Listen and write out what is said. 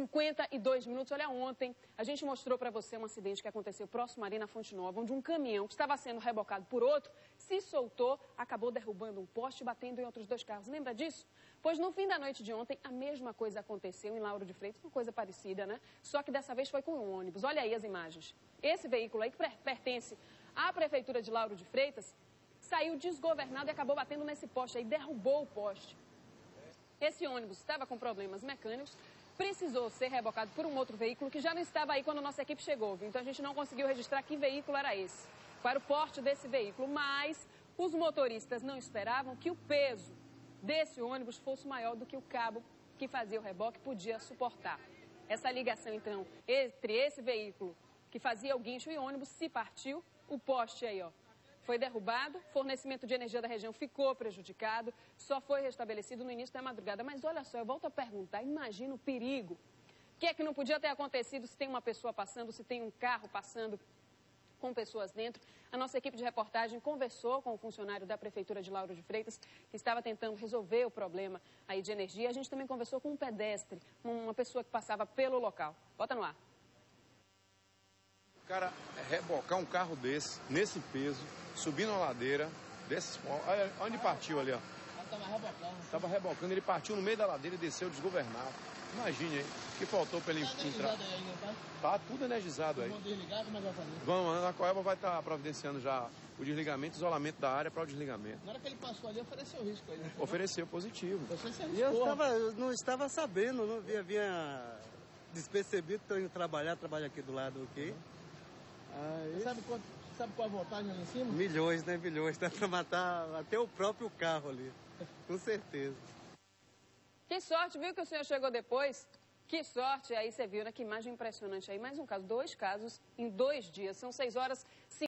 52 minutos. Olha, ontem a gente mostrou para você um acidente que aconteceu próximo ali na Fonte Nova, onde um caminhão que estava sendo rebocado por outro se soltou, acabou derrubando um poste e batendo em outros dois carros. Lembra disso? Pois no fim da noite de ontem, a mesma coisa aconteceu em Lauro de Freitas, uma coisa parecida, né? Só que dessa vez foi com um ônibus. Olha aí as imagens. Esse veículo aí, que pertence à Prefeitura de Lauro de Freitas, saiu desgovernado e acabou batendo nesse poste aí, derrubou o poste. Esse ônibus estava com problemas mecânicos, precisou ser rebocado por um outro veículo que já não estava aí quando a nossa equipe chegou, viu? Então a gente não conseguiu registrar que veículo era esse, qual era o porte desse veículo, mas os motoristas não esperavam que o peso desse ônibus fosse maior do que o cabo que fazia o reboque podia suportar. Essa ligação, então, entre esse veículo que fazia o guincho e o ônibus se partiu, o poste aí, ó, foi derrubado, fornecimento de energia da região ficou prejudicado, só foi restabelecido no início da madrugada. Mas olha só, eu volto a perguntar, imagina o perigo. O que é que não podia ter acontecido se tem uma pessoa passando, se tem um carro passando com pessoas dentro? A nossa equipe de reportagem conversou com o funcionário da Prefeitura de Lauro de Freitas, que estava tentando resolver o problema aí de energia. A gente também conversou com um pedestre, uma pessoa que passava pelo local. Bota no ar. Cara, rebocar um carro desse, nesse peso, subindo a ladeira, onde partiu ali, ó. Tava rebocando. Tava rebocando, ele partiu no meio da ladeira e desceu desgovernado. Imagine aí, o que faltou para ele entrar. Tá tudo energizado aí. Vamos desligar, como é que vai fazer? Vamos, a Coelba vai estar providenciando já o desligamento, isolamento da área para o desligamento. Na hora que ele passou ali, ofereceu risco aí, né? Ofereceu positivo. E eu não estava sabendo, não havia despercebido, estou indo trabalhar aqui do lado aqui. Você sabe qual a voltagem ali em cima? Milhões, né? Milhões. Dá para matar até o próprio carro ali. Com certeza. Que sorte, viu, que o senhor chegou depois? Que sorte. Aí você viu, né? Que imagem impressionante aí. Mais um caso, 2 casos em 2 dias. São 6 horas.